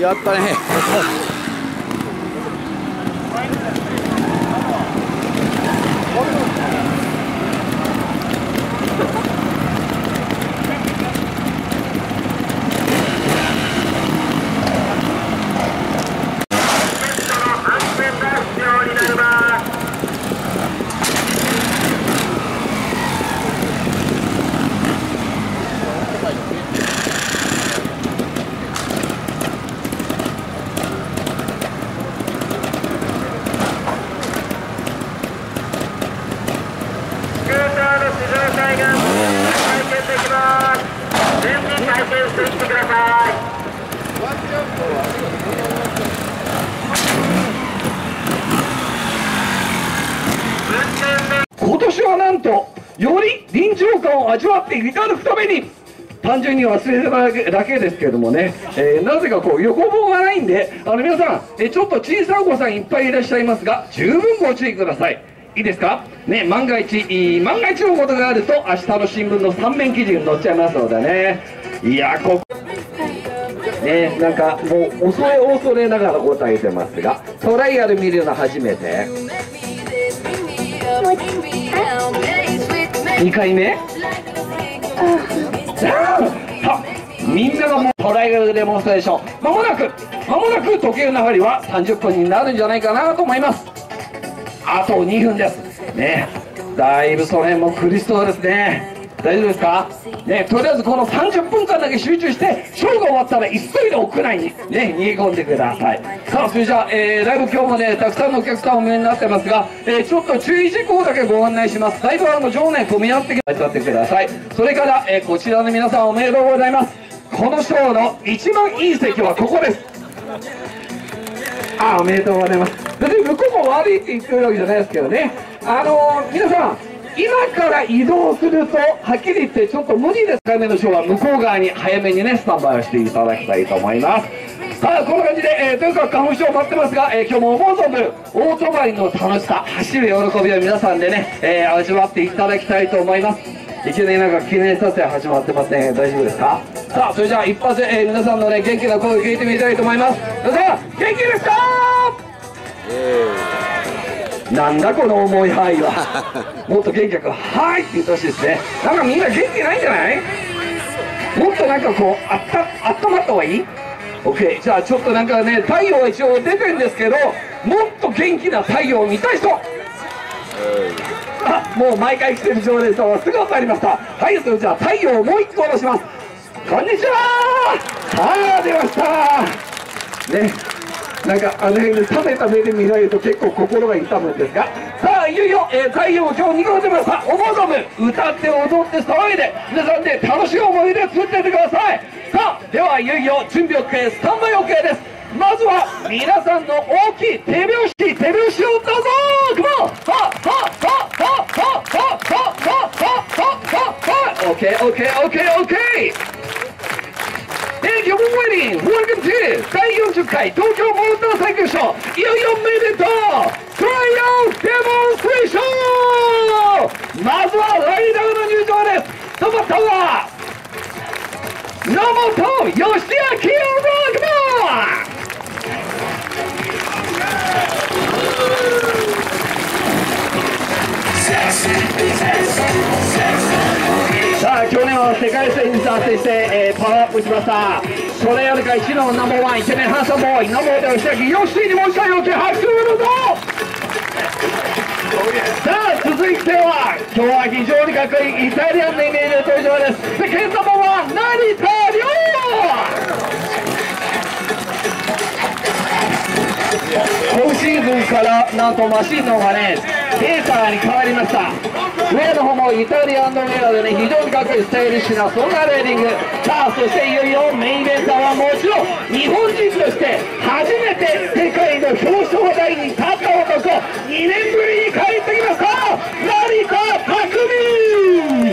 やったね。 今年はなんとより臨場感を味わっていただくために、単純に忘れただけですけれどもね、なぜかこう横棒がないんで、皆さん、ちょっと小さいお子さんいっぱいいらっしゃいますが、十分ご注意ください。いいですかね。万が一のことがあると、明日の新聞の3面記事に載っちゃいますのでね。いやこね、なんかもう恐れながら答えてますが、トライアル見るの初めて。2回目。みんながもうトライアルデモンストレーション、まもなく時計の針は30分になるんじゃないかなと思います。あと2分ですね。だいぶその辺も苦しそうですね。大丈夫ですかね。とりあえずこの30分間だけ集中して、ショーが終わったら急いで屋内にね逃げ込んでください。さあそれじゃあ、だいぶ今日もねたくさんのお客さんお見えになってますが、ちょっと注意事項だけご案内します。だいぶ場内混み合ってください。それから、こちらの皆さんおめでとうございます。このショーの一番いい席はここです。おめでとうございます。別に向こうも悪いって言ってるわけじゃないですけどね。皆さん今から移動するとはっきり言ってちょっと無理です。1回目のショーは向こう側に早めにねスタンバイをしていただきたいと思います。さあこんな感じで、とにかく花粉症待ってますが、今日も思う存分オートバイの楽しさ、走る喜びを皆さんでね、味わっていただきたいと思います。いきなりなんか記念撮影始まってますね。大丈夫ですか。さあそれじゃあ一発で、皆さんのね元気な声を聞いてみたいと思います。皆さん元気ですか。なんだこの重い範囲は。もっと元気よく「はい」って言ってほしいですね。なんかみんな元気ないんじゃない。もっとなんかこうあったまった方がいい。 OK。 じゃあちょっとなんかね太陽は一応出てるんですけど、もっと元気な太陽を見たい人。もう毎回来てる常連さんはすぐ分かりました。はい、それじゃあ太陽をもう一個下ろします。こんにちは。さあ出ましたね。なんか辺で冷めた目で見られると結構心が痛むんですが、さあいよいよ、太陽今日2個出ました。思う存分歌って踊って騒いで皆さんで楽しい思い出作ってってください。さあではいよいよ準備 OK、 スタンバイ OK です。まずは皆さんの大きい手拍子をどうぞ。クモン。OK。Thank you for waiting. Welcome to 第40回東京モーターサイクルショー。いよいよめでとうトライアルデモンストレーション。まずはライダーの入場です。トマトは野本義明ロックマン。さあ去年は世界戦に達成して、パワーアップしました。それよりか一のナンバーワンイケメンハンサムボーイ野本義明よしにもう一回よけ拍手をどうぞ。さあ続いては今日は非常にかっこいいイタリアンのイメージで登場です。世間ナンバーワン成田凌。今シーズンからなんとマシンの方がねペーサーに変わりました。上の方もイタリアンのウェアでね非常にかっこいいスタイリッシュなそんなレーディング。さあそしていよいよメインイベンターはもちろん日本人として初めて世界の表彰台に立った男、2年ぶりに帰ってきました成田拓実。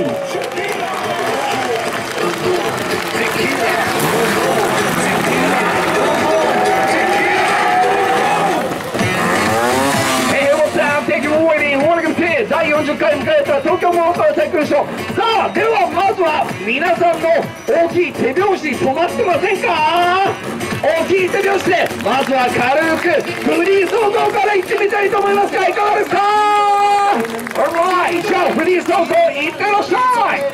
第40回迎えた東京モーターサイクルショー。さあではまずは皆さんの大きい手拍子止まってませんか。 大きい手拍子でまずは軽くフリー走行からいってみたいと思いますが、いかがですか。じゃあフリー走行いってらっしゃい。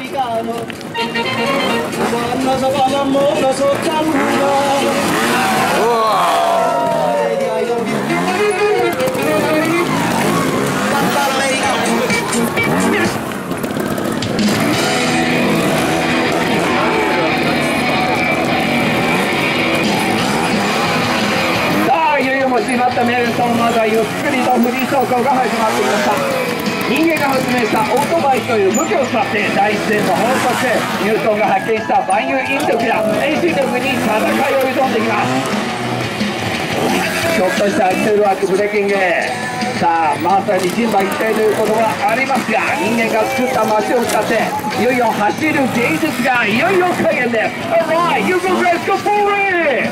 待ちになったメルトン、まずはゆっくりとフリー走行が始まっていました。人間が発明したオートバイという武器を使って第一線の本としてニュートンが発見した万有引力や遠心力に戦いを挑んでいきます。ちょっとしたアクセルワークブレーキング、さあまさに人馬一体ということはありますが、人間が作った街を使っていよいよ走る芸術がいよいよ開演です。 Alright, you go guys, go forward!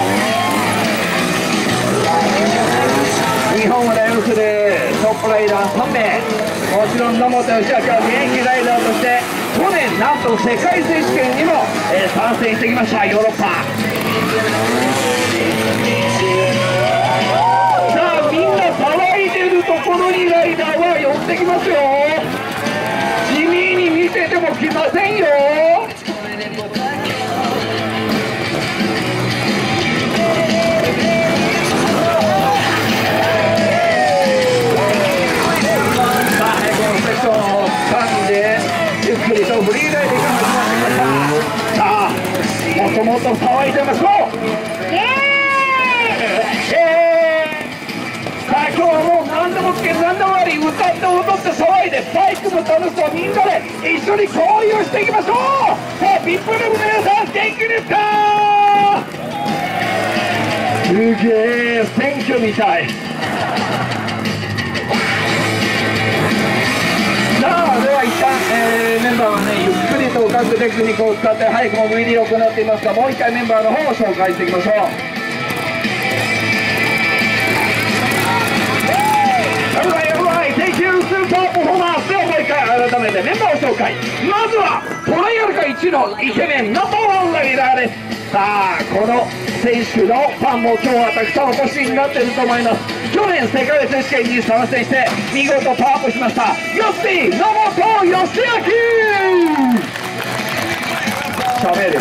日本を代表するトップライダー3名、もちろん野本義明は現役ライダーとして去年なんと世界選手権にも参戦してきました。ヨーロッパさあみんな騒いでるところにライダーは寄ってきますよ。地味に見せても来ませんよ。ゆっくりとフリーライディングが始まってきました。さあもっともっと騒いでましょう。さあ今日はもう何でもつけ何でもあり、歌って踊って騒いでバイクも楽しそう、みんなで一緒に交流していきましょう。さあビップルームの皆さん元気ですか。すげえ選挙みたい。さあでは一旦、メンバーはねゆっくりと各テクニックを使って早くも VD を行っていますが、もう一回メンバーの方を紹介していきましょう。Thank you スーパーパフォーマンスではもう一回改めてメンバーを紹介。まずはトライアル界一のイケメンナンバーワンライダーです。さあこの選手のファンも今日はたくさんお越しになっていると思います。去年世界選手権に参戦して見事パワーアップしましたヨッシー野本義明。しゃべる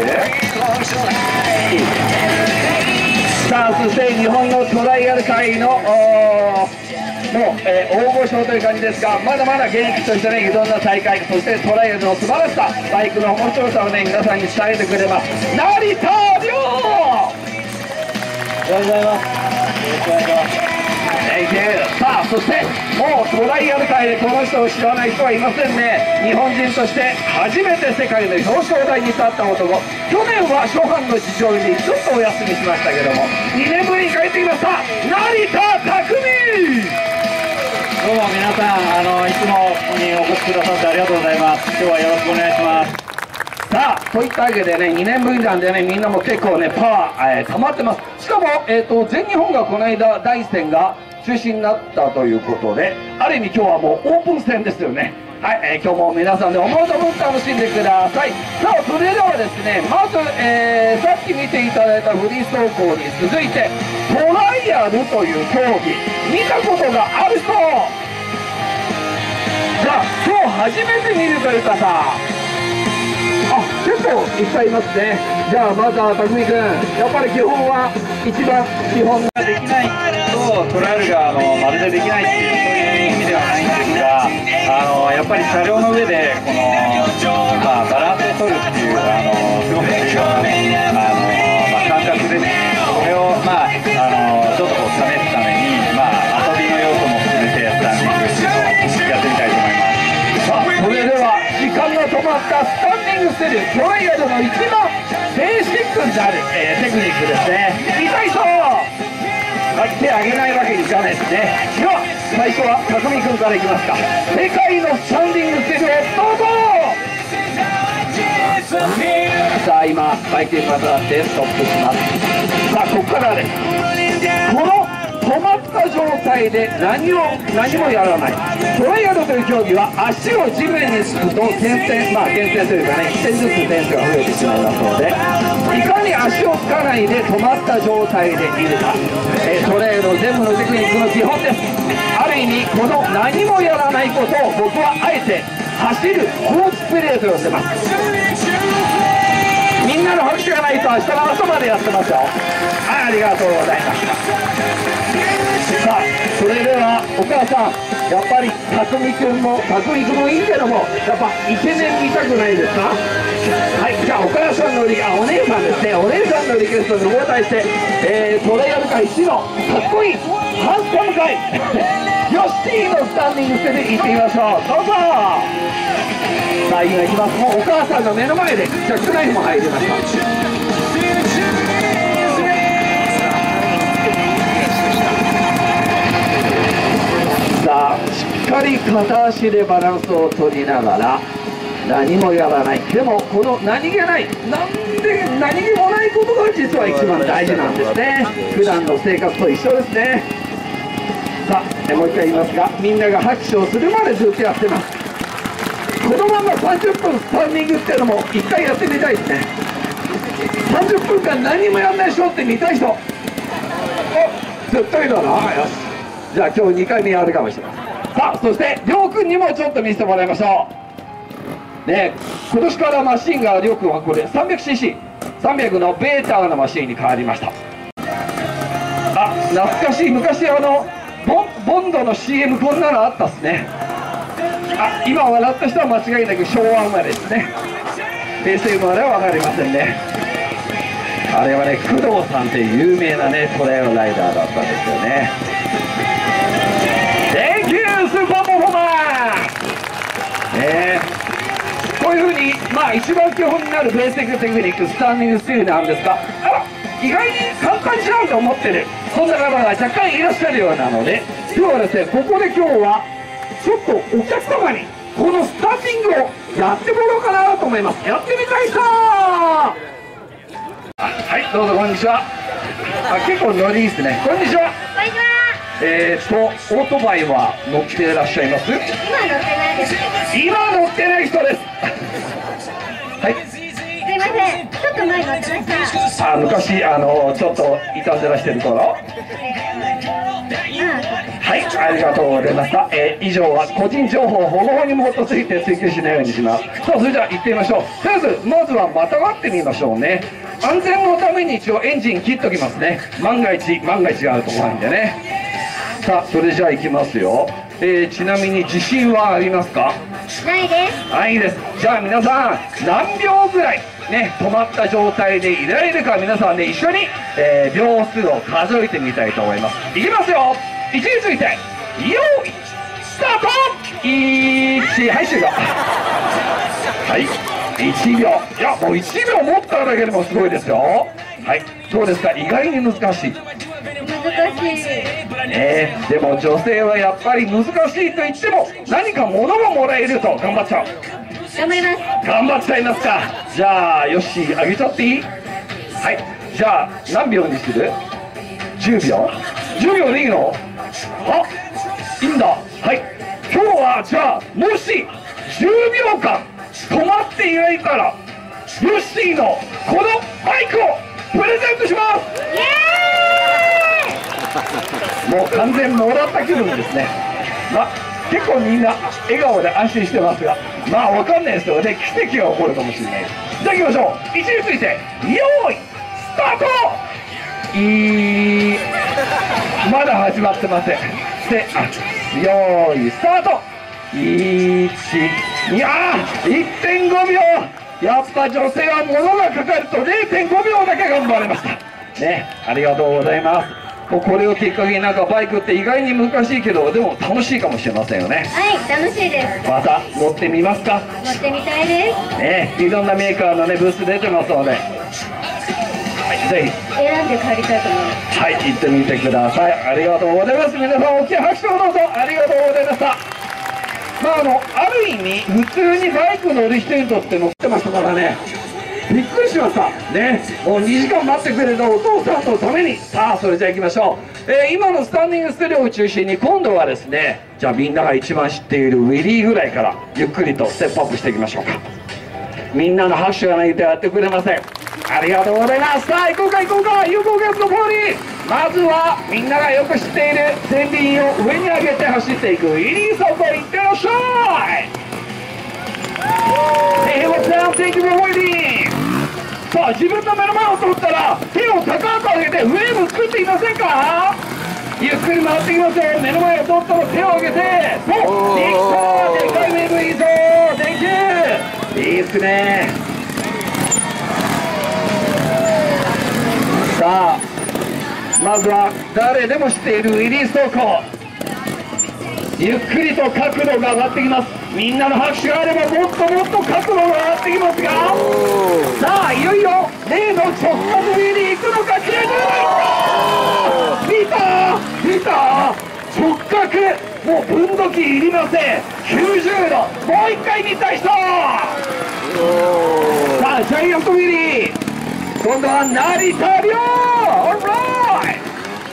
さあそして日本のトライアル界のもう、大御所という感じですが、まだまだ現役としてねいろんな大会、そしてトライアルの素晴らしさ、バイクの面白さをね皆さんに伝えてくれます。成田凌、おはようございます。よろしくお願いします。さあそしてもうトライアル界でこの人を知らない人はいませんね。日本人として初めて世界の表彰台に立った男、去年は初版の事情にちょっとお休みしましたけども2年ぶりに帰ってきました。成田匠。 どうも皆さん、いつもここにお越しくださってありがとうございます。今日はよろしくお願いします。 さあといったわけでね2年ぶりなんでねみんなも結構ねパワー、溜まってます。しかも、全日本がこの間第一戦が中止になったということで、ある意味今日はもうオープン戦ですよね。はい、今日も皆さんで思う存分楽しんでください。さあそれではですねまず、さっき見ていただいたフリー走行に続いてトライアルという競技見たことがある人、じゃあ今日初めて見るという方、結構いっぱいいますね。じゃあまずは匠君、やっぱり基本は一番基本できないとトライアルがまるでできないっていうそういう意味ではないんですが、やっぱり車両の上でこの、バランスを取るっていうすごく重要な、感覚ですね。これを、ちょっとこう試すために、遊びの要素も含めてスタンディングっていうのをやってみたいと思います。 さあそれでは時間が止まったスタンディングステルトライアルの一番ベーシックになる、テクニックですね。見たい人手挙げないわけにいかないですね。では最初は匠君からいきますか。世界のスタンディングステルをどうぞ。さあ今バイクが立ってストップします。さあここからです。この止まった状態で何もやらない。トライアルという競技は足を地面につくと減点というかね、1点ずつ点数が増えてしまいますので、いかに足をつかないで止まった状態でいるか、トライアルの全部のテクニックの基本です。ある意味この何もやらないことを僕はあえて走るコーチプレーと呼んでます。みんなの拍手がないと明日の朝までやってますよ。ありがとうございました。さあ、それではお母さん、やっぱり匠君もいいけども、やっぱイケメン見たくないですか？はい、じゃあお母さんのお姉さんですね、お姉さんのリクエストにお答えして、トライアル界一のかっこいいハンサム界ヨッシーのスタンディングスで行ってみましょう。どうぞ。さあ今行きます。もうお母さんの目の前でジャックナイフも入りました。さあしっかり片足でバランスを取りながら何もやらない。でもこの何気ない、何気もないことが実は一番大事なんですね。普段の生活と一緒ですね。さあもう一回言いますが、みんなが拍手をするまでずっとやってます。このまま30分スタンディングっていうのも一回やってみたいですね。30分間何もやんないショーって見たい人、ずっといるな。よし、じゃあ今日2回目やるかもしれません。さあそしてりょうくんにもちょっと見せてもらいましょうね。今年からマシンがりょうくんはこれ 300cc300 のベータのマシンに変わりました。あ、懐かしい。昔ボンドの CM こんなのあったっすね。あ、今笑った人は間違いなく昭和生まれですね。平成生まれは分かりませんね。あれはね、工藤さんっていう有名なねトライアルライダーだったんですよね。 Thank you スーパーパフォーマンス。こういうふうに一番基本になるベーシックテクニック、スタンディングスティールなんですが、意外に簡単じゃんと思ってる、そんな方が若干いらっしゃるようなので、今日はですね、ここで今日はちょっとお客様にこのスタンディングをやってもらおうかなと思います。やってみたい人。はい、どうぞこんにちは。結構ノリいいですね。こんにちは。 こんにちは。 オートバイは乗っていらっしゃいます？ 今乗ってないです。 今乗ってない人です。はい。 すいません。ちょっと前乗ってました。 昔ちょっといたずらしてる頃。はい、ありがとうございました。以上は個人情報保護法に基づいて追求しないようにします。さあそれじゃあ行ってみましょう。とりあえずまずはまたがってみましょうね。安全のために一応エンジン切っときますね。万が一があるところなんでね。さあそれじゃあ行きますよ。ちなみに自信はありますか？ ないです。 はい、いいです。じゃあ皆さん何秒ぐらいね止まった状態でいられるか、皆さんで一緒に、秒数を数えてみたいと思います。いきますよ。位置についてよーいスタート。1、はい終了。はい1秒。いやもう1秒持っただけでもすごいですよ。はい、どうですか？意外に難しい。 難しい。 でも女性はやっぱり難しいと言っても何か物がもらえると頑張っちゃう。 頑張ります。 頑張っちゃいますか。じゃあよしあげちゃっていい？はい、じゃあ何秒にする？10秒？10秒でいいの？あ、いいんだ。はい、今日はじゃあもし10秒間止まっていないからヨッシーのこのマイクをプレゼントします。 イエーイ。 もう完全もらった気分ですね。結構みんな笑顔で安心してますが、わかんないですよね。奇跡が起こるかもしれない。じゃあ行きましょう。位置についてよーいスタート。まだ始まってません。で、よーいスタート。1、2、1.5 秒。やっぱ女性は物がかかると 0.5 秒だけ頑張れましたね。ありがとうございます。これをきっかけにバイクって意外に難しいけどでも楽しいかもしれませんよね。 はい、楽しいです。 また乗ってみますか？ 乗ってみたいですね。いろんなメーカーのねブース出てますので、はい、ぜひ選んで帰りたいと思います。 はい、行ってみてください。ありがとうございます。皆さん大きい拍手をどうぞ。ありがとうございました。ある意味普通にバイク乗る人にとって乗ってましたからね、 びっくりしましたね。もう2時間待ってくれたお父さんのために。さあそれじゃあ行きましょう。今のスタンディングステレオを中心に今度はですね、じゃあみんなが一番知っているウィリーぐらいからゆっくりとステップアップしていきましょうか。みんなの拍手がないとやってくれません。ありがとうございます。さあ行こうか行こうか、有効ゲットポーリー。まずはみんながよく知っている前輪を上に上げて走っていくウィリー走行、いってらっしゃい。Hey, what's down? Thank you for waiting. さあ自分の目の前を通ったら手を高く上げてウェーブ作っていませんか。ゆっくり回ってきますよ。目の前を通ったら手を上げて、おっできた、でかいウェーブいいぞ。 Thank you。 いいっすね。さあまずは誰でも知っているウィリー走行、ゆっくりと角度が上がってきます。みんなの拍手があればもっともっと角度が上がってきますが、さあいよいよ例の直角ウィリー行くのか。切れてないか。見た直角、もう分度器いりません。90度、もう一回見た人。さあジャイアントウィリー、今度は成田凌。オーライ。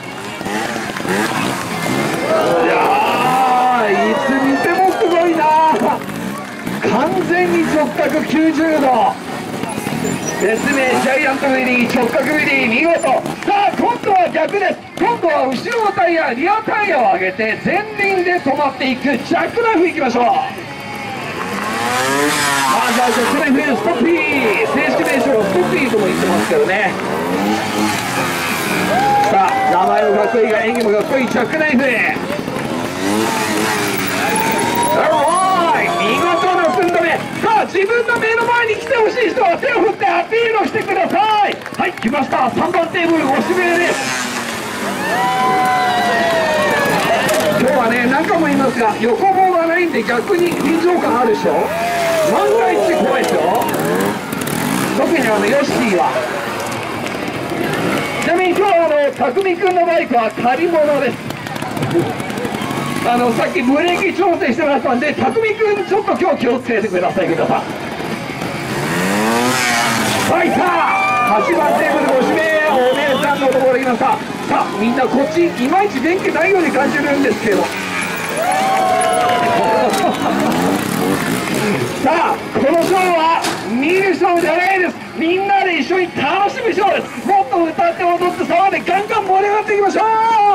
いやーいつ見てもすごいな。完全に直角90度ですね。ジャイアントウィリー、直角ウィリー、見事。さあ今度は逆です。今度は後ろのタイヤ、リアタイヤを上げて前輪で止まっていくジャックナイフいきましょう。じゃあジャックナイフストッピー、正式名称ストッピーとも言ってますけどね。さあ名前もかっこいいが演技もかっこいいジャックナイフ。見事な寸止め。さあ自分の目の前に来てほしい人は手を振ってアピールをしてください。はい、来ました。3番テーブルご指名です。今日はね何回も言いますが横棒がないんで逆に臨場感あるでしょ。万が一怖いですよ。特にヨッシーは。ちなみに今日は匠くんのバイクは借り物です。さっきブレーキ調整してましたんで、匠くんちょっと今日気をつけてください。皆さんはい、さあ8番テーブルご指名お姉さんのところに来ました。さあみんなこっちいまいち電気ないように感じるんですけどさあこのショーは見るショーじゃないです。みんなで一緒に楽しむショーです。もっと歌って踊って騒いでガンガン盛り上がっていきましょう。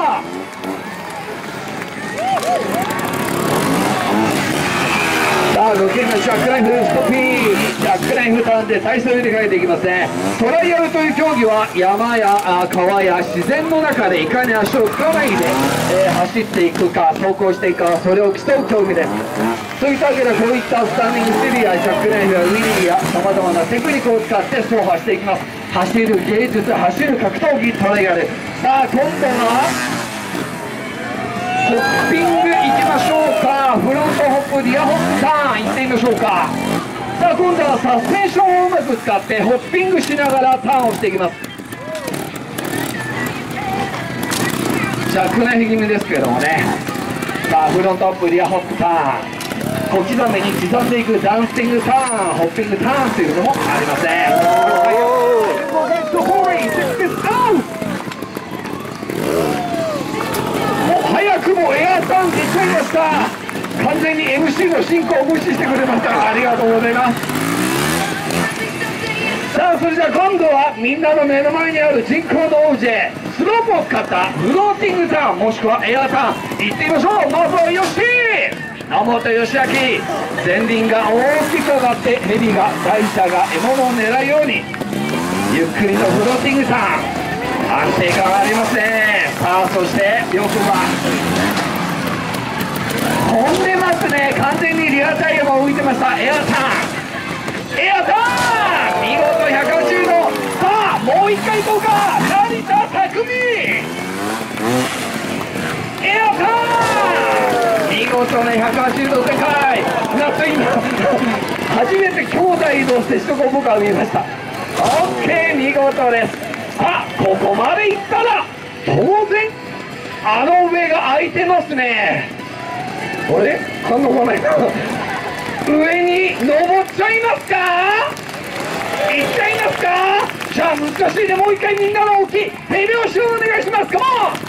さあ6件のジャックナイフストッピー、ジャックナイフターンで体勢を入れ替えていきますね。トライアルという競技は山や川や自然の中でいかに足をつかないで、走っていくか走行していくか、それを競う競技です。といったわけでこういったスタンディングステリア、ジャックナイフやウィリーやさまざまなテクニックを使って走破していきます。走る芸術、走る格闘技トライアル。さあ今度はホッピングいきましょうか。フロントホップ、リアホップターンいってみましょうか。さあ今度はサスペンションをうまく使ってホッピングしながらターンをしていきます。ジャックナイフ気味ですけれどもね。さあフロントホップ、リアホップターン、小刻みに刻んでいくダンシングターン、ホッピングターンというのもありません。早くもエアターン出ちゃいました。完全に MC の進行を無視してくれました。ありがとうございます。さあそれじゃあ今度はみんなの目の前にある人工のオブジェ、スロープを使ったフローティングターンもしくはエアターンいってみましょう。まずはヨッシー、野本義明。前輪が大きく上がってヘビが台車が獲物を狙うようにゆっくりとフローティングターン、安定感ありますね。さあそしてよくは飛んでますね。完全にリアタイヤも浮いてました。エアターン、エアターン、見事180度。さあもう一回いこうか。成田匠、エアターン、見事な180度でかい。なんと今初めて兄弟の接触を僕は見ました。オッケー、見事です。さあここまでいったら当然あの上が空いてますね。あれ反応がないな。上に登っちゃいますか。 いっちゃいますか。じゃあ難しいね。もう一回みんなの大きい手拍子をお願いします。カモン。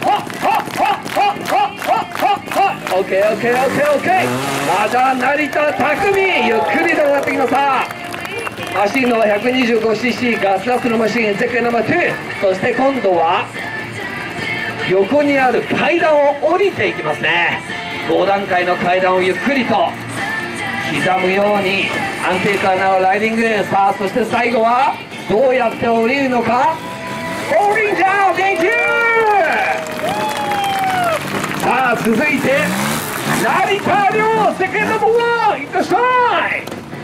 オッケーオッケーオッケーオッケー。また成田匠ゆっくりと上がってきました。マシンの 125cc ガスダスのマシンゼッケンナンバー2。そして今度は横にある階段を降りていきますね。5段階の階段をゆっくりと刻むように安定感のあるライディング。さあそして最後はどうやって降りるのか。降りちゃう。 Thank you。 さあ続いて成田凌セカンドナンバー1。いってらっしゃい。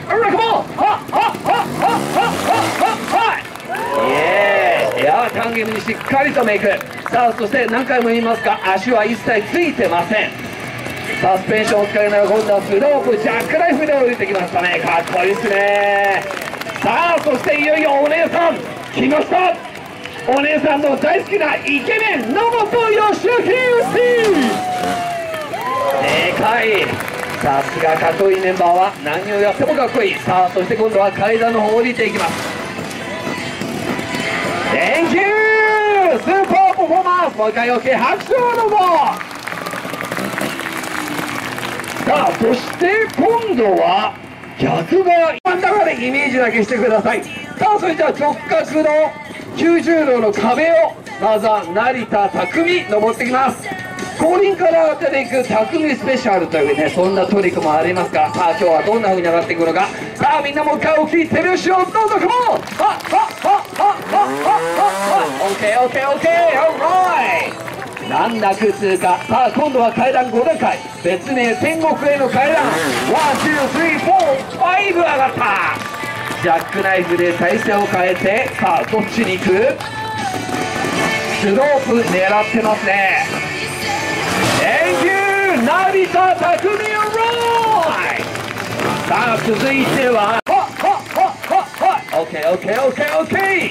エアータンゲムにしっかりとメイク。さあそして何回も言いますが足は一切ついてません。サスペンションを使いながら今度はスロープジャックライフで降りてきましたね。かっこいいですね。さあそしていよいよお姉さん来ました。お姉さんの大好きなイケメン野本義行。でかい。さすがかっこいいメンバーは何をやってもかっこいい。さあそして今度は階段の方降りていきます。 Thank you。 スーパーパフォーマンス。もう一回 OK。 拍手をどうぞ。さあそして今度は逆側真ん中でイメージだけしてください。さあそれじゃあ直角の90度の壁をまずは成田匠登ってきます。後輪から上がっていく匠スペシャルというねそんなトリックもありますが、さあ今日はどんな風に上がっていくのか。さあみんなもう一回大きい手拍子をどうぞ。カモン。OKOKOK。難なく通過。さあ今度は階段5段階。別名天国への階段。1、2、3、4、5上がった。ジャックナイフで体勢を変えて、さあどっちに行く。スロープ狙ってますね。 Thank you 成田匠ロイ。さあ続いてはOKOKOKOK。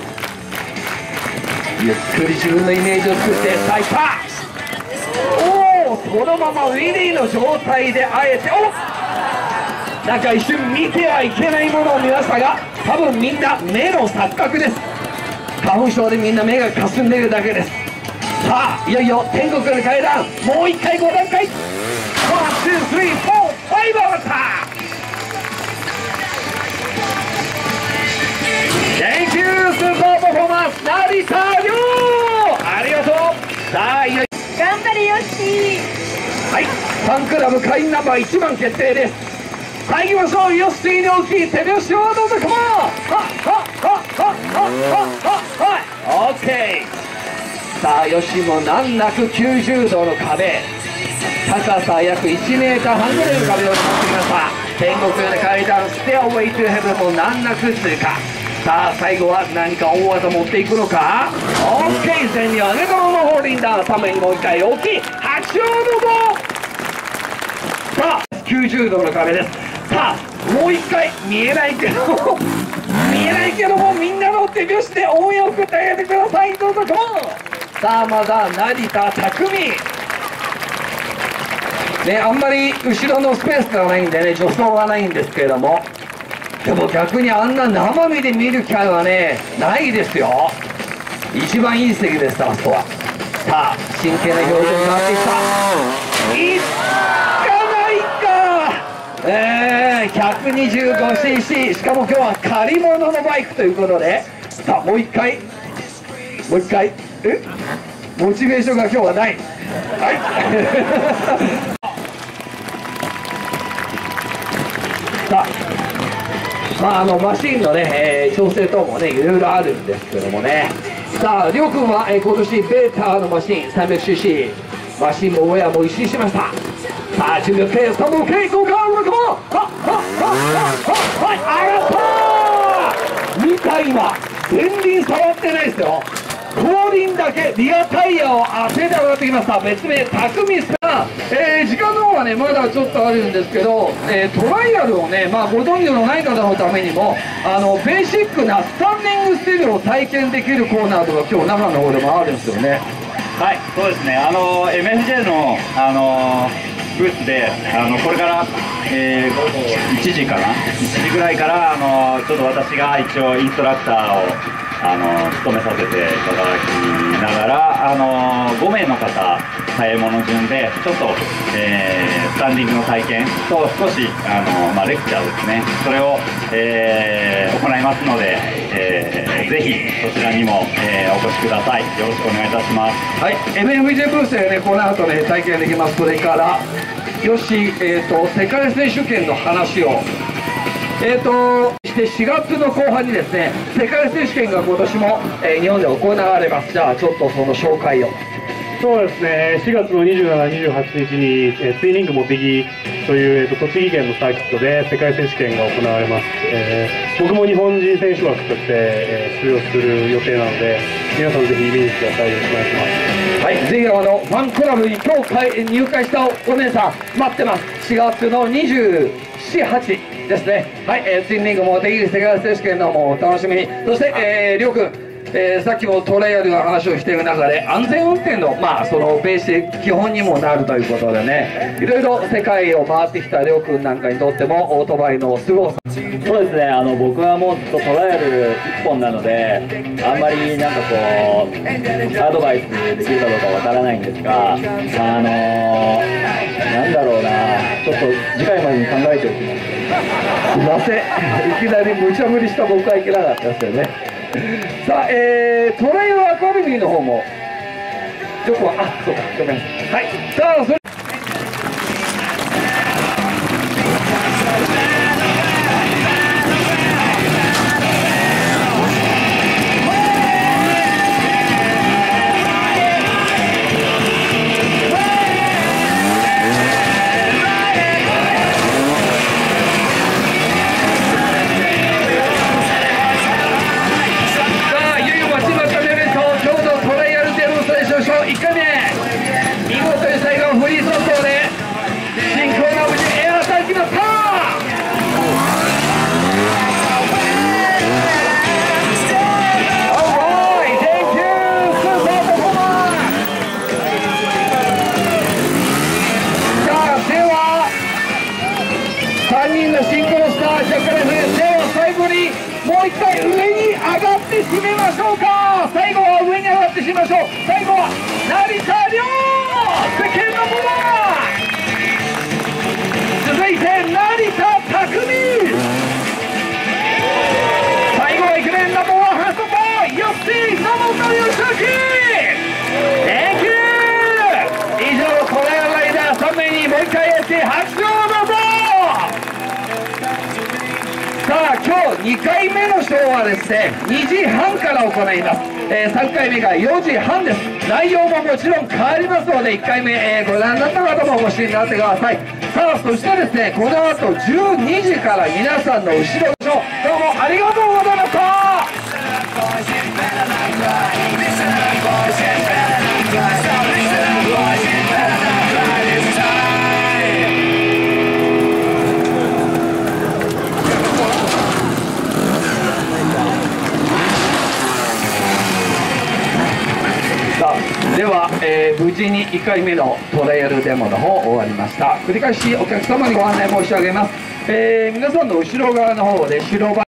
ゆっくり自分のイメージを作って再パス。おおそのままウィリーの状態であえてなんか一瞬見てはいけないものを見ましたが多分みんな目の錯覚です。花粉症でみんな目がかすんでいるだけです。さあいよいよ天国の階段もう一回5段階。1、2、3、4、5上がった。 Thank you スーパーパフォーマンス成田凌。ありがとう。さあいよいよ頑張れよし。 はい、ファンクラブ会員ナンバー1番決定です。さあ行きましょう。ヨッシーに大きい手拍子をどうぞ。カモン。オッケー。さあヨッシーも難なく90度の壁、高さ約1メーター半ぐらいの壁を使ってきました。天国への階段ステアウェイトゥヘブンも難なく通過。さあ最後は何か大技持っていくのか。 OK。 前に上げたままホールインダウン。ためにもう一回大きい拍手をどうぞ。さあ90度の壁です。さあもう一回見えないけどもみんなの手拍子で応援を送ってあげてください。どうぞ。カモン。さあまだ成田匠ね、あんまり後ろのスペースがないんでね助走がないんですけれども、でも逆にあんな生身で見る機会はねないですよ。一番いい席です。あそこは。さあ真剣な表情になっていった。いかないか。125cc しかも今日は借り物のバイクということで、さあもう一回モチベーションが今日はない。はいさあマシンのね、調整等もねいろいろあるんですけどもね。さありょうくんは、今年ベータのマシン 300cc マシンもウェアも一新しました。さあ準備 OK。 スタンド OK。 ゴーカーブロックもはい上がった。見た今前輪触ってないですよ。後輪だけリアタイヤを当てて上がってきました。別名匠さん。時間の方はねまだちょっとあるんですけど、トライアルをねご存知のない方のためにもベーシックなスタンディングスティルを体験できるコーナーとか今日長野の方でもあるんですよね。 はい、そうですね。MFJ のブースでこれから、午後1時かな、1時ぐらいからちょっと私が一応インストラクターを務めさせていただきながら5名の方早いもの順でちょっと、スタンディングの体験と少しレクチャーですね、それを、行いますので、ぜひそちらにも、お越しください。よろしくお願いいたします。 はい、MFJ ブースでね、この後ね、体験できます。それからよし、世界選手権の話をして4月の後半にですね、世界選手権が今年も、日本で行われます。じゃあちょっとその紹介を。 そうですね、4月の27、28日に、ツイニングモテギという、栃木県のサーキットで世界選手権が行われます。僕も日本人選手枠として、出場する予定なので、皆さんぜひ見に来てください。よろしくお願いします。 はい、ぜひファンクラブに今日入会したお姉さん待ってます。4月の27、8ですね。はい、ツインリングモテギ世界選手権のもお楽しみに。そして、りょうくん、さっきもトライアルの話をしている中で安全運転のそのベースで基本にもなるということでね、いろいろ世界を回ってきたりょうくんなんかにとってもオートバイのすごさ。 そうですね、僕はもうトライアル1本なのであんまりなんかこうアドバイスできるかどうかわからないんですが、なんだろうな、ちょっと次回までに考えておきます。 すいません、いきなり無茶ぶりした僕はいけなかったですよね。さあ、トライアルアカデミーの方もよくそうか、ごめんなさい。はい、さあそれ1回目、見事に最後のフリー走行で進行が無事エアーターきました。3人の進行したジャッカルフでは最後にもう一回上に上がって締めましょうか。最後は上に上がって締めましょう。最後は成田凌、世間のもの。続いて成田拓実、最後はイクメンナンバーワンハンドボーイヨッシー野本義明。Thank you。以上トライアルライダー3名にもう一回やって拍手をどうぞ。さあ今日2回目のショーはですね2時半から行います。3回目が4時半です。内容ももちろん変わりますので1回目、ご覧になった方もお越しになってください。さあそしてですねこの後12時から皆さんの後ろのショー、どうもありがとうございました。では、無事に1回目のトライアルデモの方終わりました。繰り返しお客様にご案内申し上げます。皆さんの後ろ側の方で白バ